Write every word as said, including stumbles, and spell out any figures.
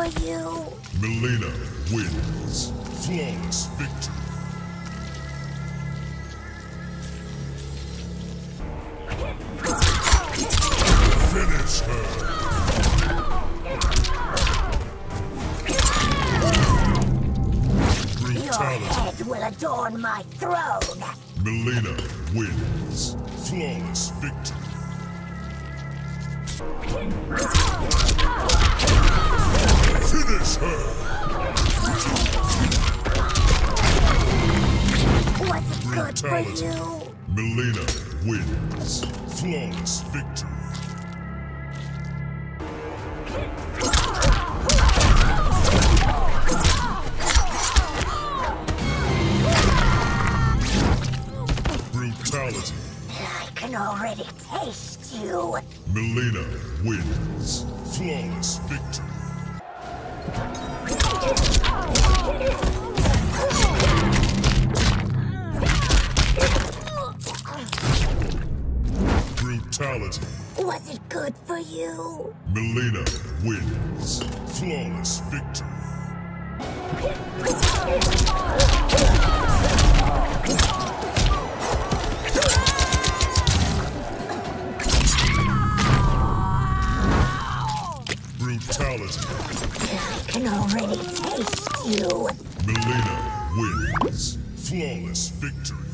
you. Mileena wins. Flawless victory. Finish her. Brutality. Your head will adorn my throne. Mileena wins. Flawless victory. Finish her! Was it good for Brutality. you? Mileena wins. Flawless victory. Brutality. I can already taste you. Mileena wins. Flawless victory. Brutality. Was it good for you? Mileena wins. Flawless victory. Brutality. I can already taste you. Mileena wins. Flawless victory.